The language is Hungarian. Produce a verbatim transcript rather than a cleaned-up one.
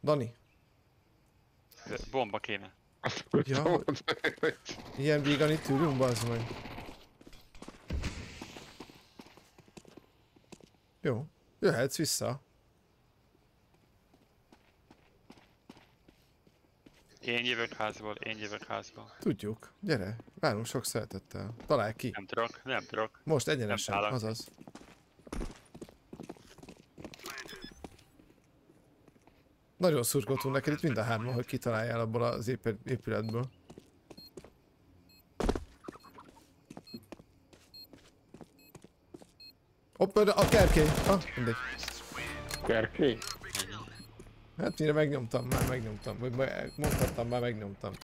Dani. Bomba kéne. Ja, ilyen vígan itt ülünk, bazd meg. Jó, jöhetsz vissza. Én jövök házból, én jövök házból. Tudjuk, gyere, várunk sok szeretettel. Találj ki. Nem tudok, nem tudok. Most egyenesen, Nem azaz. Nagyon szurkoltunk neked itt mind a hárman, hogy kitaláljál abból az épületből. Hopp, a kerkély! Ah, mindegy. Kerkély? Hát mire megnyomtam, már megnyomtam. Vagy mondhattam, már megnyomtam.